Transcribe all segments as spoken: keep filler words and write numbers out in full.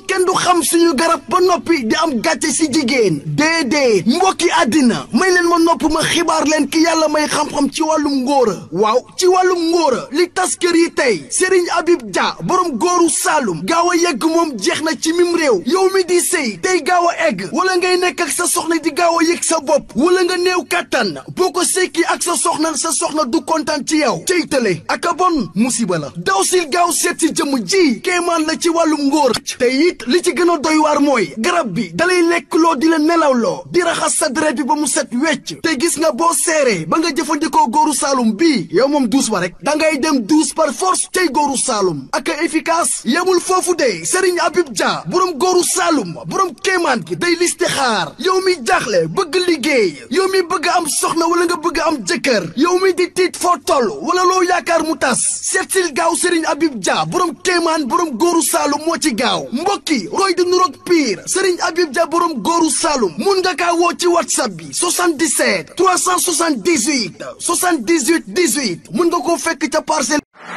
kenn du xam suñu garab ba noppi di am gàcce si jigéen déedéet mbokki àddina may leen ma nopp ma xibaar leen ki yàlla may xam-xam ci wàllum ngóora waaw ci wàllum ngóora li tas kër yi tey Serigne Habib Dia borom góoru Saalum gaaw a yegg moom jeex na ci mim réew yow mi di sëy tey gaaw a egg wala ngay nekk ak sa soxna di gaaw a yëg sa bopp wala nga néew kàttan boo ko sekki ak sa soxna sa soxna du kontaan ci yow cey tële ak a bon musiba la daw sil gaaw seet si jëmm ji kéemaan la ci wàllum ngóor te it li ci gën a doy waar mooy garab bi dalay lekk loo di la nelaw loo di raxas sa deret bi ba mu set wecc te gis nga boo seeree ba nga jëfandikoo góoru Saalum bii yow moom douze ba rek da ngay dem douze par force tey góoru Saalum ak a efficace yemul foofu de Serigne Habib Dia borom góoru Saalum borom kéemaan gi day listixaar yow mi jaaxle bëgg liggéey yow mi bëgg am soxna wala nga bëgg am jëkkër yow mi di tiit foo toll wala loo yaakaar mu tas seetsil gaaw Serigne Habib Dia borom kéemaan borom góoru Saalum moo ci gaaw mbokki roy di nuroog pire Serigne Habib Dia borom góoru Saalum mun nga kaa woo ci whatsapp bi soixante-dix-sept trois cent soixante-dix-huit soixante-dix-huit dix-huit mun nga koo fekk ca parcelle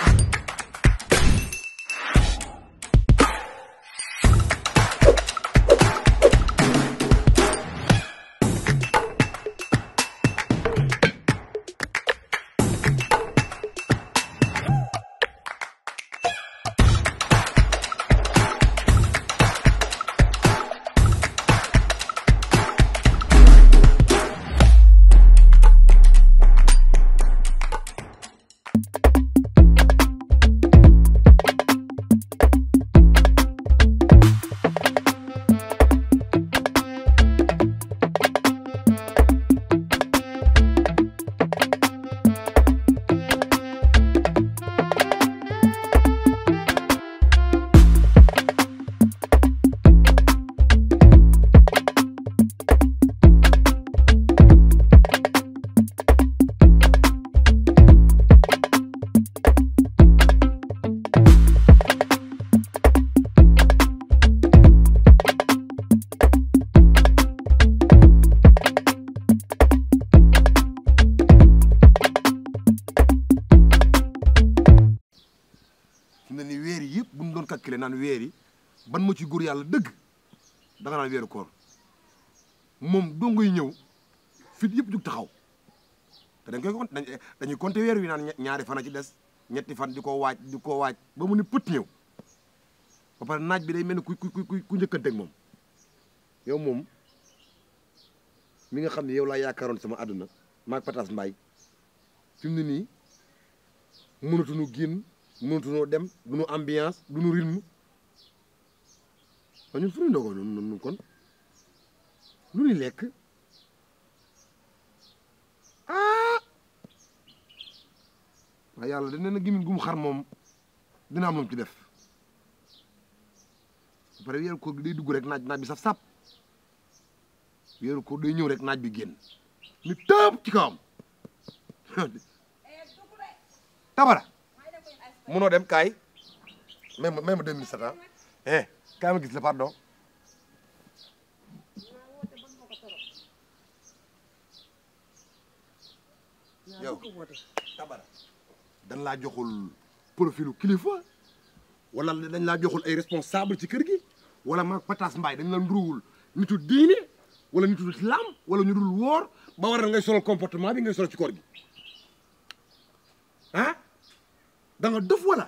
calculer naan weer yi ban ma ci góor yàlla dëgg da nga naan weeru koor moom doo ngay ñëw fit yëpp jug taxaw te dañ koy kon dañuy compter weer wi naan ñaari fan a ci des ñetti fan di ko waaj di ko waaj ba mu ne pët ñëw ba pare naaj bi day mel ni ku ku ku ku njëkkante ak moom yow moom mi nga xam ne yow laa yaakaaroon sama àdduna maag Pataas Mbaay fi mu ne nii mënatuñu génn mënatuñoo dem duñu ambiance duñu rythme waaye ñun fu ñu ndogoo noonu noonu kon lu ñu lekk ah waaye yàlla da nee na gémmiñ gu mu xar moom dina am lu mu ci def ba pare weeru koor gi day dugg rek naaj naaj bi saf sap weeru koor day ñëw rek naaj bi génn ni tëb ci kawam tabara munoo dem kaay même même deux mille sept ans eh kaay ma gis la pardon yow tabara dañ laa joxul profilu kilifa wala dañ laa joxul ay responsable ci kër gi wala maag Pataas Mbaay dañ la nduruwul nitu diine wala nitu islam wala ñu dul wóor ba waral ngay solal comportement bi ngay solal ci koor gi ah da nga def wala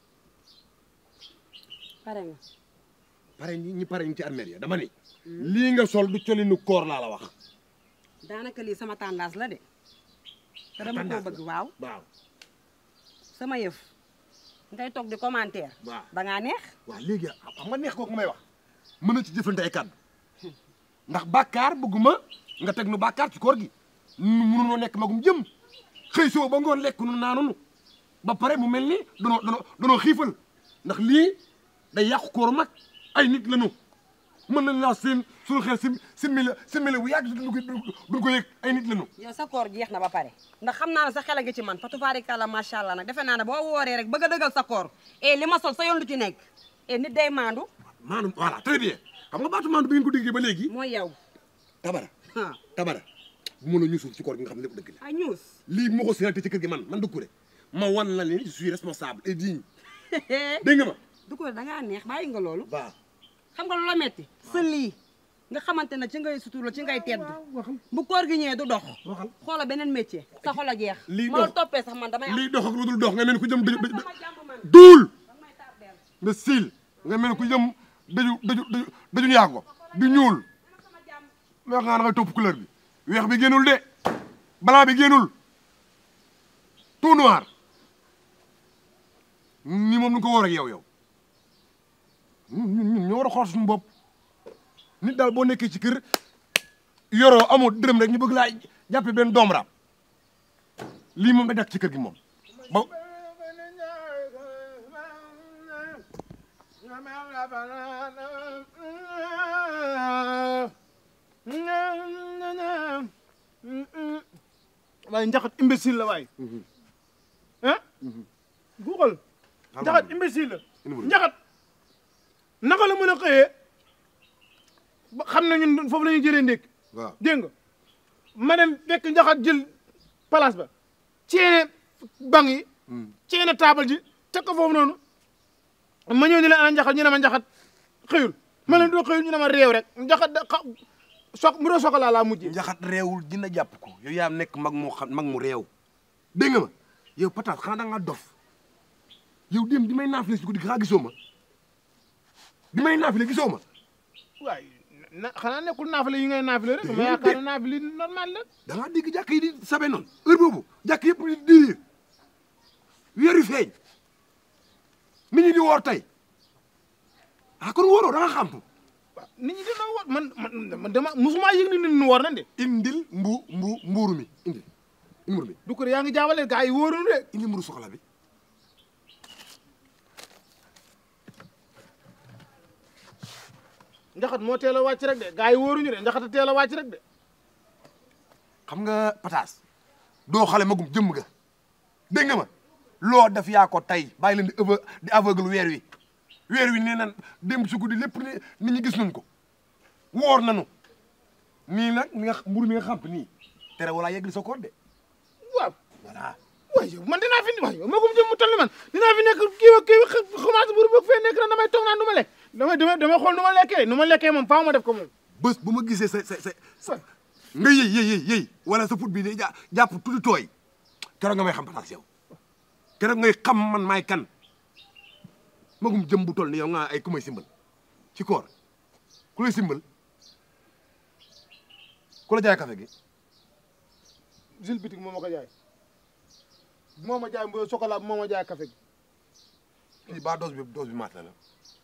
pare nga pare ñi ñi pare ñi ci armeel ya dama ni lii nga sol du colinu koor laa la wax daanaka lii sama tendance la de te dama koo bëgg waaw waaw sama yëf ngay toog di commentaire waaw da ngaa neex waaw léegi xam nga neex kooku may wax mën na ci jëfante ay kàddu ndax bàkkaar bëgguma nga teg nu bàkkaar ci koor gi mënunoo nekk magum jëm xëy soo ba ngoon lekk nu naanunu ba pare mu mel ni danoo danoo danoo xiifal ndax lii day yàqu koor mag ay nit lañu mën nañ laa seen suñu xel si simili simili bu yàgg duñ ko duñ ko yëg ay nit lañu yow sa koor jeex na ba pare ndax xam naa ne sa xel a ngi ci man fa tubaarikàlla macha allah nag defe naa ne boo wooree rek bëgg a dëggal sa koor et li ma sol sa yoon lu ci nekk et nit day maandu maandu voilà très bien xam nga baatu maandu bi ngeen ko déggee ba léegi mooy yow tabara tabara bu ma la ñuusul ci koor gi nga xam ne lépp dëgg la ay ñuus lii bu ma ko séenante ci kër gi man man Doucouré ma wan la ni je suis responsable et digne dégg nga ma Doucouré da ngaa neex bàyyi nga loolu waaw xam nga lu la metti sa lii nga xamante ne ci ngay sutur la ci ngay tedd bu koor gi ñëwee du dox xoola beneen métier sa xol a jeex ma la toppee sax man damay am lii dox ak lu dul dox nga mel ku jëm dëju duul nga siil nga mel ku jëm dëju dëju dëju yaago di ñuul ma wax nga da ngay topp couleur bi weex bi génnul de blanc bi génnul tout noir ni moom nu ko war ak yow yow ñun ñun ñoo war a xool suñu bopp nit daal boo nekkee ci kër yoroo amoo dërëm rek ñu bëgg laa jàppe benn doom raam lii moom da dakk ci kër gi moom ba waaye njaxat imbécile la waaye ah guuxal njaxat imbécile la njaxat naka la mën a xëyee ba xam na ñun foofu la ñuy jëlee ndékki waaw dégg nga ma dem fekk njaxat jël place ba ceene bank yi ceene taabal ji teg ko foofu noonu ma ñëw ni leen ana njaxat ñu ne ma njaxat xëyul ma leen doo xëyul ñu ne ma réew rek njaxat da xa soq mu doo sokolaa laa mujjee njaxat réewul dina jàpp ko yow yaa nekk mag mu xam mag mu réew dégg nga ma yow pataas xanaa da nga dof yow dem di may naafile si guddi xanaa gisoo ma di may naafile gisoo ma waaye na xanaa nekkul naafile yi ngay naafile rek ma yaakaar ne naafile normal la da ngaa dégg jàkk yi di sabe noonu heure boobu jàkk yëpp di diir weer yu feeñ nit ñi di woor tey ah kon wóoroo da nga xam waaw nit ñi dina woor man man dama musuma yëg ni nit ñi woor nañ de indil mbu mbu mbuuru mi indil mbuuru mi du ko yaa ngi jaawale gars yi wóorul de indil mburu soxla bi njaxat moo teel a wàcc rek de gars yi wóoruñu de njaxat a teel a wàcc rek de xam nga pataas doo xale magum jëmm ga dégg nga ma loo def yaa ko tey bàyyi leen di ave di aveugle weer wi weer wi nee nan démb si guddi lépp ne nit ñi gis nañ ko woor nanu nii nag mi nga mburu mi nga xamp nii tere wala yegli sa koor de waaw voilà waaye yow man dinaa fi waaye yow magum jëmm mu toll ni man dinaa fi nekk kii kii commencé buru bëgg fee nekk na damay toog naan du ma lekk damay damay damay xool nu ma lekkee nu ma lekkee moom faaw ma def ko moom bés bu ma gisee sa sa sa nga yëy yëy yëy yëy wala sa put bi day jàpp tuuti tooy keroog nga may xam pataas yow keroog ngay xam man maay kan magum jëm bu toll ni yow nga ay ku may simbal ci koor ku lay simbal ku la jaay café gi Jules Bitik moo ma ko jaay moo ma jaay mbo chocolat moo ma jaay café gi kii ba dose bi dose bi maat la la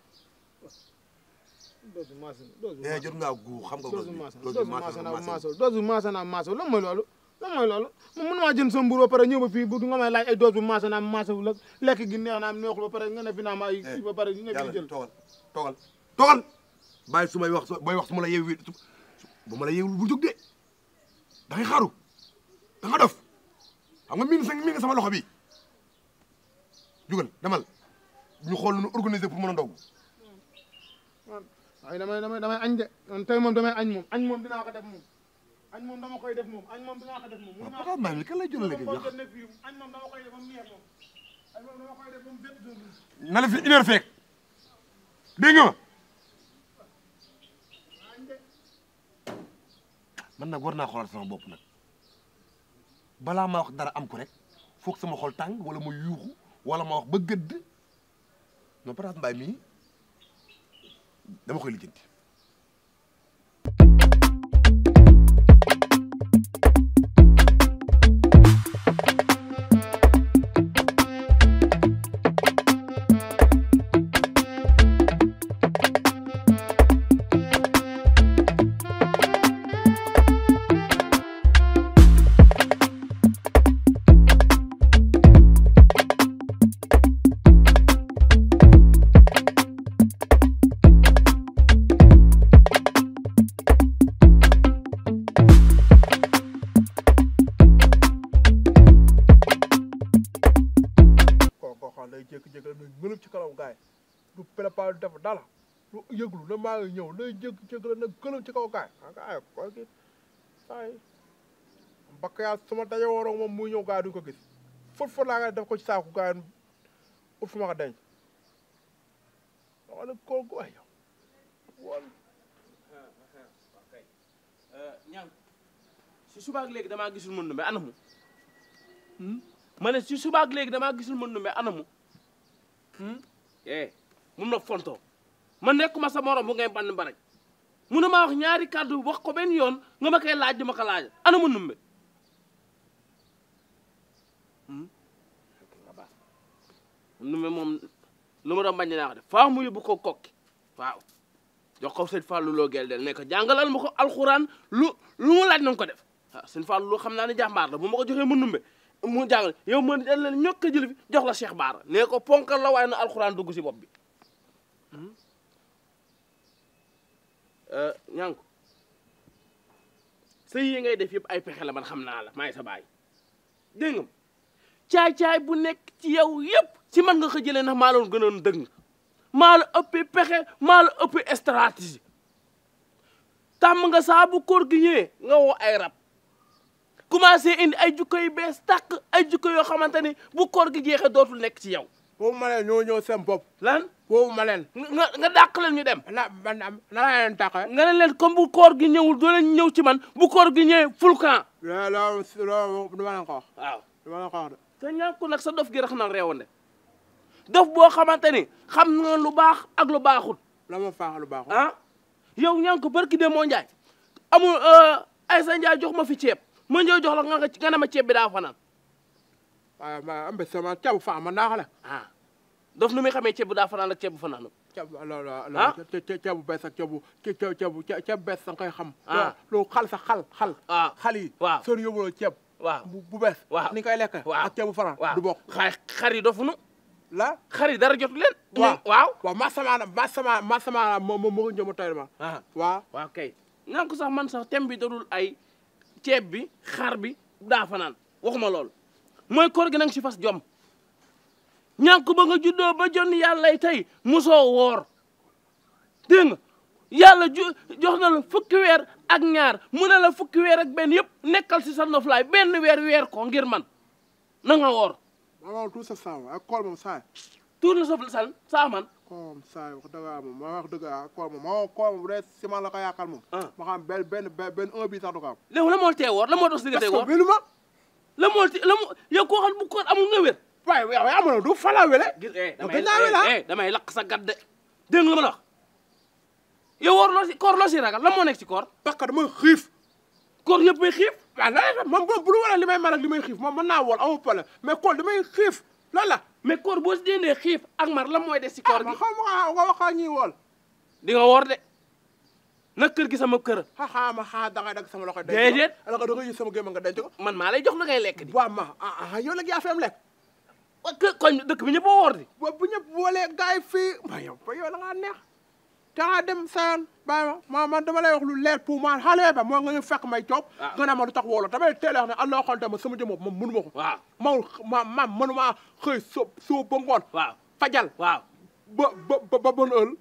dose bi maasa dose bi eh jot ngaa gu xam nga dose bi maasa dose dose bi bi maasa naa maat maasa dose bi maasa naa maasa lan mooy loolu lan mooy loolu man mën maa jënd sa mburu ba pare ñëw ba fii bu nga may laaj ay dose bi maasa naa maasa la lekk gi neex naa neexul ba pare nga ne fi naa ma ay kii ba pare nga fi jël toogal toogal toogal bàyyi su may wax booy wax su ma la yeewi bu ma la yeewul bu jóg de da ngay xaaru da nga dof xam nga miin sa miin nga sama loxo bi jugal demal ñu xool nu organiser pour mën a ndogu waaye damay damay damay añ de man tey moom damay añ moom añ moom dinaa ko def moom añ moom dama koy def moom añ moom dinaa ko def moom waaw papa maa ngi kan lay jëlale léegi wax ne fii añ moom dama koy def ba mu neex moom añ moom dama koy def ba mu bett doon na la fi une heure fekk dégg nga ma man nag war naa xoolaat sama bopp nag balaa ma wax dara am ko rek foog sama xol tàng wala ma yuuxu wala ma wax ba gëdd non Pataas Mbaye mii dama koy lijjanti. ci kanam gaay du préparé def dala lu yëglu na maa ngi ñëw day jékki-jékki la nag gëlëm ci kaw gaay anga ay koy ki ay mbakk yaa sama daje woon moom muy ñëw gaay duñ ko gis fot fot laa nga def ko ci saaku gaay ut fu ma ko denc dama ne kooku waay yow si subaak léegi damaa gisul mën numbe anamu ma ne si subaak léegi damaa gisul mën numbe anamu eh mun na fontoo man nekkuma sa morom bu ngay bann baraj mun na maa wax ñaari kàddu wax ko benn yoon nga ma koy laaj di ma ko laaj ana mu numbe numbe moom lu ma doon bañ naa ko def faa mu yóbbu ko kokki waaw jox ko sëñ Fallou loo gel del ne ko jàngalal ma ko alxuraan lu lu mu laaj na ko def waaw sëñ Fallou loo xam naa ne jàmbaar la bu ma ko joxee mu numbe mu jàngal yow man dañ leen ñokk a jël fi jox la Cheikh Baara ne ko ponkal la waaye na alxuraan dugg si bopp bi ñànku sa yi ngay def yëpp ay pexe la man xam naa la maay sa baay dégg nga caay-caay bu nekk ci yow yëpp si man nga ko jëlee ndax maa la gënoon dëgg maa la ëppi pexe maa la ëppi stratégie tàmm nga saa bu koor gi ñëwee nga woo ay rab commencé indi ay jukko yu bees tàq ay jukko yoo xamante ni bu koor gi jeexee dootul nekk ci yow boobu ma leen ñoo ñëw seen bopp lan boobu ma leen nga nga dàq leen ñu dem na na na laa leen tàqee nga ne leen comme bu koor gi ñëwul doo leen ñëw ci man bu koor gi ñëwee fulkan loolu loolu du ma leen ko wax waaw du ma leen ko wax de te ñàkku nag sa dof gi rax na réewande dof boo xamante ni xam nga lu baax ak lu baaxul la ma faax lu baaxul ah yow ñànku barki de moo njaay amul Aysa Njaay jox ma fi ceeb ma ñëw jox la nga nga ne ma ceeb bi daa fanaan waaw ma am sama ceebu faa ma naax la ah dof nu muy xamee ceeb bu daa fanaan ak ceeb bu fanaanu ceeb loolu ah ceebu bees ak ceebu ceebu ceebu bees da nga koy xam ah loolu xal sax xal xal ah xal yi waaw soo yóbbuloo ceeb waaw bu bees waaw ni koy lekk waaw ak ceebu faran waaw du bokk xay xar yi dofunu la xar yi dara jotu leen waaw waaw waaw masamaana masama masamaana moo moo moo njëma toy ma ah waaw waaw kay ñànku sax man sax thème bi dadul ay ceeb bi xar bi daa fanaan waxuma loolu mooy koor gi nanga si fas jom ñànku ba nga juddoo ba jon yàlla tey musoo woor dégg nga yàlla ju jox na la fukki weer ak ñaar mu ne la fukki weer ak benn yëpp nekkal si sa noflaay benn weer weer ko ngir man na nga woor waaw tout ça ça ak kool moom saa tuur na sa san saa man kool moom saa wax dëgg moom ma wax dëgg ah kool moom ma kool moom bu dee ciment la ko yaakaar moom ma xam benn benn benn un bi sax du ko am léegi la moo tee woor la moo dox si nga tey woor wélu ma la moo ti la moo yow koo xam bu koor amul nga wér waaye yow yaa ma du fala wele gis eh gën naa wele damay damay lakk sa gadde dégg nga la ma la wax yow woor loo si koor loo si ragal la moo nekk ci koor parce que damay xiif koor yëpp may xiif waaw lan moom bu lu wala li may man ak li may xiif moom mën naa wool amul problème mais kool damay xiif loolu la mais koor boo si déndee xiif ak mar la mooy des si koor ma gi xam nga nga waxaa ñuy wool di nga woor de nag kër gi sama kër xaxaa ma xaa da ngay dagg sama loxo denc déedéet ala nga da nga gis sama gémma nga denc ko man maa lay jox la ngay lekk di waaw ma ah yow nag yaa fi am lekk kë koñ dëkk bi ñëpp a woor di wa bu ñëpp boolee gars yi fii ma yow ba yow da ngaa neex te nga dem sayan bàyyi ma man dama lay wax lu leer pour man xale ba moo nga ñu fekk may coob nga ne ma lu tax woolo damay teel a wax ne allah xonte ma sama jëm bopp moom mënu ma ko waaw mawul ma ma mënuma xëy so soo ba ngoon waaw fajal waaw ba ba ba bon heure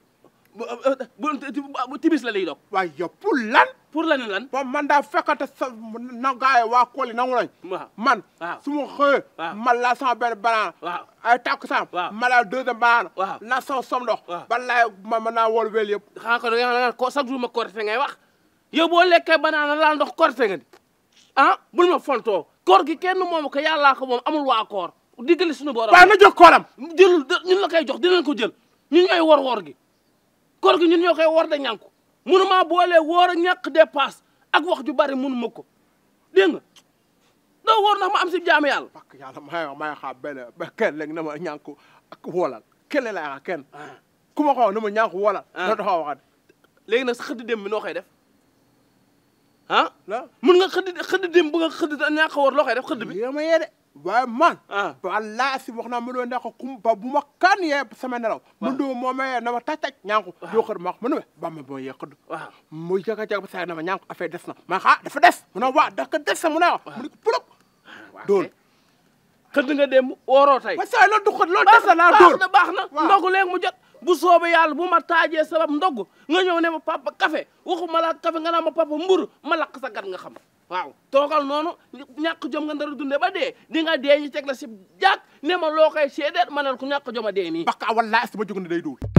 bu tibis la lay dog waaye yow pour lan pour la ne lan ba man daa fekkate sa na gars yi waa kool yi nangu nañ waaw man waaw su ma xëyee waaw man laa sama benn banaan waaw ay takku sam waaw ma laa deuxième banaan waaw naa sama som ndox waaw ban laay ma mën naa wool weel yëpp xanaa ko da nga ko chaque jour ma korite ngay wax yow boo lekkee banaana laal ndox korite nga di ah bul ma fontoo koor gi kenn moomu ko yàllaa ko moom amul waa koor diggali suñu borom waaye na jox koolam jëlul ñun la koy jox dinañ ko jël ñun ñooy wor woor gi koor gi ñun ñoo koy wor de ñànku mënuma boolee woor a ñàkk dépasse ak wax ju bari mënu ma ko dégg nga doo woor ndax ma am si jaamu yàlla parce que yàlla may may xaar benn ba kenn léegi na ma ñànku ak woolal kenn lay xaar kenn ku ma xaw na ma ñànku woolal doo taxaw waxat léegi nag sa xëdd dem bi noo koy def ah la mun nga xëdd xëdd dem bu nga xëdd ñàkk a woor loo koy def xëdd bi yé ma yee de waaye man ah wallaahi si wax naa ma doon nekk kum ba bu ma kan yee sama nelaw mu doo moo mayee na ma taj taj ñànku yoo xëdd ma wax ma ne ba ma boo yee xëdd waaw muy jaka-jaka ba saa na ma ñànku affaire des na ma ah dafa des mu ne waa dafa des sa mu ne wax mu ne ko pulop dool xëdd nga dem wooroo tey ba saa loolu du xëdd loolu des na naa dool baax na baax na ndogu léegi mu jot bu soobee yàlla bu ma taajee sabab ndog nga ñëw ne ma papa café waxuma la café nga naa ma papa mburu ma lakk sa gat nga xam waaw toogal noonu ñàkk jom nga ndara dunde ba dee di nga dee ñu teg la si jàkk ne ma loo koy seedeet ma ne ko ñàkk jom a dee nii parce que wallaahi si ma jóg ne day dool